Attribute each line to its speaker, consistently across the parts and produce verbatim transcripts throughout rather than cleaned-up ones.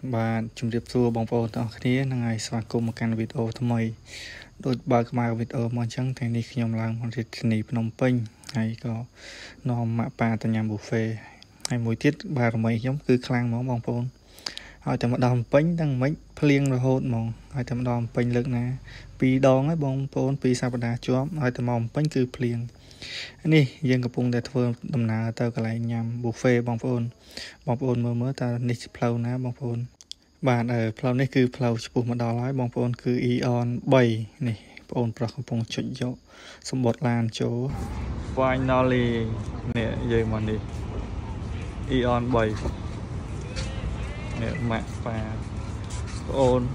Speaker 1: បាទជំរាបសួរបងប្អូនទាំងអស់គ្នានឹងហើយស្វាគមន៍មកកាន់វីដេអូថ្មីដូចបើកមកវីដេអូមកអញ្ចឹងថ្ងៃនេះខ្ញុំឡើងមករាជធានីភ្នំពេញហើយក៏នាំម៉ាក់ប៉ាទៅញ៉ាំប៊ូហ្វេហើយមួយទៀតបារមីខ្ញុំគឺខ្លាំងហ្មងបងប្អូនហើយតែមកដល់ភ្នំពេញទាំងមិនភ្លៀងរហូតហ្មងហើយតែមកដល់ភ្នំពេញលើកណាពីរដងហើយបងប្អូនពីរសប្តាហ៍ជាប់ហើយតែមកភ្នំពេញគឺភ្លៀងនេះយើងកំពុងតែធ្វើដំណើរទៅកន្លែងញ៉ាំប៊ូហ្វេបងប្អូនបងប្អូនមើលមើលតើនេះផ្លូវណាបងប្អូនបាទអឺផ្លូវនេះគឺផ្លូវឆ្ពោះមកដល់ហើយបងប្អូនគឺ Eon 3នេះបងប្អូនប្រុសកំពុងចុចយកសម្បត្តិឡានចូល Finally នេះយើងមកនេះ Eon 3នេះម៉ាក់ប៉ាបងអូន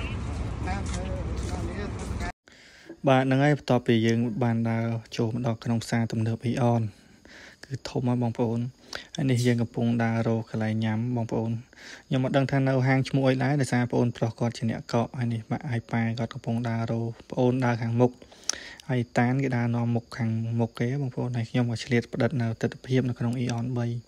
Speaker 1: បាទហ្នឹងហើយបន្ទាប់ពីយើងបានដើរចូលមកដល់ក្នុងផ្សារទំនើប Eon គឺធំហើយបងប្អូនហើយនេះយើងកំពុងដើររកកន្លែងញ៉ាំបងប្អូនខ្ញុំមិនដឹងថានៅហាងឈ្មោះអីដែរដោយសារបងប្អូនប្រុសគាត់ជាអ្នកកក់ហើយនេះម៉ាក់ហើយប៉ាគាត់កំពុងដើររកបងប្អូនដើរខាងមុខហើយតានគេដើរនាំមុខខាងមុខគេបងប្អូនហើយខ្ញុំក៏ឆ្លៀតផ្ដិតនៅទស្សនវិជ្ជានៅក្នុង Eon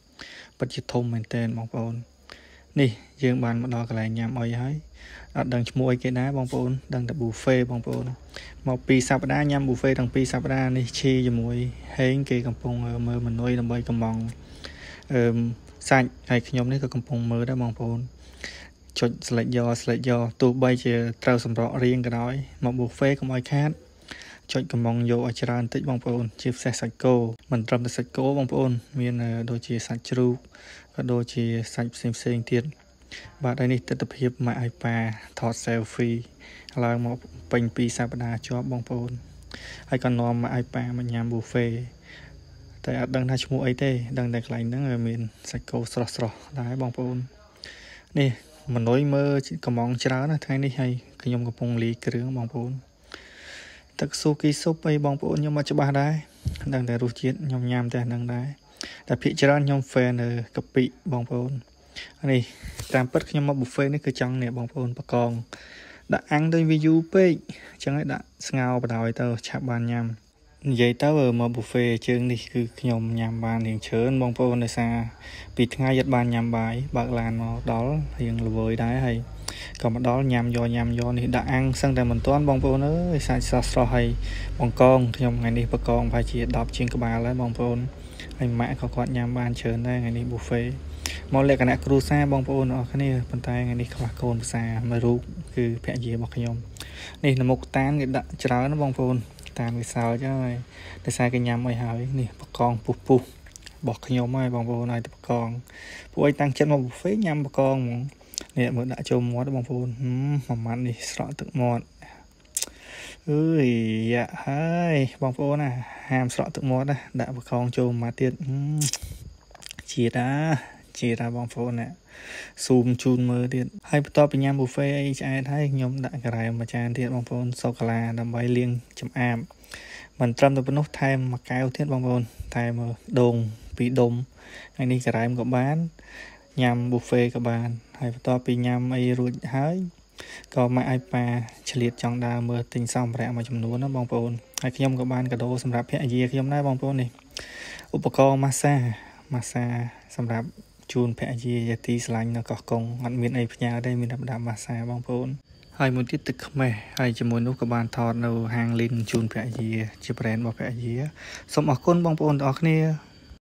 Speaker 1: 3ពិតជាធំមែនទែនបងប្អូននេះយើងបានមកដល់កន្លែងញ៉ាំអីហើយអត់ដឹងឈ្មោះអីគេដែរបងប្អូនដឹងតែប៊ូហ្វេបងប្អូនមកពីសប្តាហ៍ញ៉ាំប៊ូហ្វេទាំងពីរសប្តាហ៍នេះឈីជាមួយហេងគេកំពុងមើលមនុយដើម្បីកំងអឺសាច់ហើយខ្ញុំនេះក៏កំពុងមើលដែរបងប្អូនចុចស្លេចយកស្លេចយកទោះបីជាត្រូវសម្រក់រៀងក៏ដោយមកប៊ូហ្វេកុំឲ្យខាតចុចកំងយកឲ្យច្រើនតិចបងប្អូនជាពិសេសសាច់គោមិនត្រឹមតែសាច់គោបងប្អូនមានដូចជាសាច់ជ្រូកក៏ដូចជាសាច់ផ្សេងផ្សេងទៀតបាទហើយនេះទស្សនវិជ្ជាម៉ាក់ឲ្យប៉ាថត selfie ឡើងមកពេញពីសប្តាហ៍ជាប់បងប្អូនហើយក៏នាំម៉ាក់ឲ្យប៉ាមកញ៉ាំប៊ូហ្វេតែអត់ដឹងថាឈ្មោះអីទេដឹងតែកន្លែងហ្នឹងមានសាច់គោស្រស់ស្រស់ដែរបងប្អូននេះមនុយមើលកំងច្រើនណាថ្ងៃនេះហើយខ្ញុំកំពុងលាយគ្រឿងបងប្អូនទឹកស៊ូគីស៊ុបអីបងប្អូនខ្ញុំមកច្បាស់ដែរដឹងតែរសជាតិខ្ញុំញ៉ាំតែហ្នឹងដែរតែភាគច្រើនខ្ញុំ fan នៅកាពិបងប្អូននេះតាមពិតខ្ញុំមកប៊ូហ្វេនេះគឺចង់នេះបងប្អូនបកងដាក់អាំងទៅវាយូរពេកអញ្ចឹងឲ្យដាក់ស្ងោរបដ ாய் ទៅឆាប់បានញ៉ាំនិយាយទៅមកប៊ូហ្វេជើងនេះគឺខ្ញុំញ៉ាំបានរៀងច្រើនបងប្អូនដោយសារពីថ្ងៃយត់បានញ៉ាំបាយបើកឡានមកដល់រៀងល្វើយដែរហើយក៏មកដល់ញ៉ាំយកញ៉ាំយកនេះដាក់អាំងសឹងតែមិនទាន់បងប្អូនអើយសាច់ស្រស់ស្រស់ហើយបង្កងខ្ញុំថ្ងៃនេះបកងប្រហែលជាដប់ជាងក្បាលហើយបងប្អូនហើយម៉ាក់ក៏គាត់ញ៉ាំបានច្រើនដែរថ្ងៃនេះប៊ូហ្វេមកលក្ខណៈគ្រួសារបងប្អូនអរគ្នាប៉ុន្តែថ្ងៃនេះខ្វះកូនភាសាមួយរូបគឺភរិយារបស់ខ្ញុំនេះនៅមុខតានគេដាក់ច្រើនណាបងប្អូនតានវាសើចហើយដោយសារគេញ៉ាំអីហើយនេះបកងពុះពុះរបស់ខ្ញុំហើយបងប្អូនហើយទៅបកងពួកអីតាំងចិត្តមកប៊ូហ្វេញ៉ាំបកងហ្មងនេះមើលដាក់ចូលមាត់បងប្អូនមួយម៉ាត់នេះស្រក់ទឹកមាត់អើយយ៉ាហើយបងប្អូនណាហាមស្រក់ទឹកមាត់ណាដាក់បកងចូលមួយម៉ាត់ទៀតជាតិអាជាតិអាបងប្អូនណាស៊ូមជូនមើលទៀតហើយបន្ទាប់ពីញ៉ាំប៊ូហ្វេអីឆ្អែតហើយខ្ញុំដាក់ការ៉ែមមួយចានទៀតបងប្អូនសូកូឡាដើម្បីលាងចម្អាបមិនត្រឹមតែប៉ុណ្ណោះថែមមួយកែវទៀតបងប្អូនថែមដូងពីរដុំហើយនេះការ៉ែមក៏បានញ៉ាំប៊ូហ្វេក៏បានហើយបន្ទាប់ពីញ៉ាំអីរួចហើយក៏ម៉ាក់ឲ្យប៉ាឆ្លៀតចង់ដើរមើលទិញសម្ភារៈមួយចំនួនណាបងប្អូនហើយខ្ញុំក៏បានកាដូសម្រាប់ភរិយាខ្ញុំដែរបងប្អូននេះឧបករណ៍ម៉ាស្សាម៉ាស្សាសម្រាប់ជូនភរិយាយទីស្រឡាញ់នៅកោះកុងអត់មានអីផ្ញើទេមានតែបដាម៉ាស្សាបងប្អូនហើយមួយទៀតទឹកខ្មេះហើយជាមួយនោះក៏បានថតនៅហាងលីនជូនភរិយាជា brand របស់ភរិយាសូមអរគុណបងប្អូនទាំងអស់គ្នា